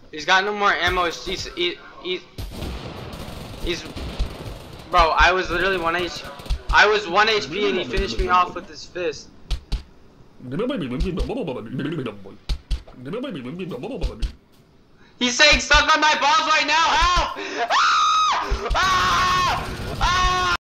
He's got no more ammo. He's bro, I was literally 1 HP. I was 1 HP and he finished me off with his fist. He's saying stuck on my balls right now. Help! Ah! Ah!